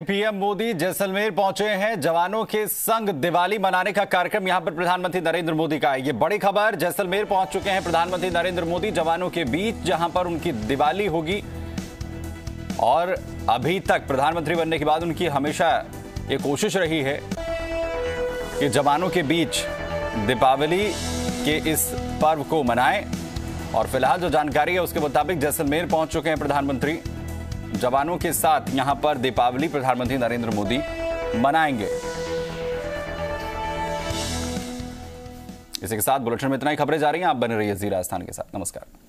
PM Modi Jaisalmer पहुंचे हैं। जवानों के संग दिवाली मनाने का कार्यक्रम यहां पर प्रधानमंत्री नरेंद्र मोदी का है। ये बड़ी खबर, जैसलमेर पहुंच चुके हैं प्रधानमंत्री नरेंद्र मोदी जवानों के बीच, जहां पर उनकी दिवाली होगी। और अभी तक प्रधानमंत्री बनने के बाद उनकी हमेशा ये कोशिश रही है कि जवानों के बीच दीपावली के इस पर्व को मनाएं। और फिलहाल जो जानकारी है उसके मुताबिक जैसलमेर पहुंच चुके हैं प्रधानमंत्री। जवानों के साथ यहां पर दीपावली प्रधानमंत्री नरेंद्र मोदी मनाएंगे। इसी के साथ बुलेटिन में इतना ही खबरें जा रही हैं। आप बने रहिए जी राजस्थान के साथ। नमस्कार।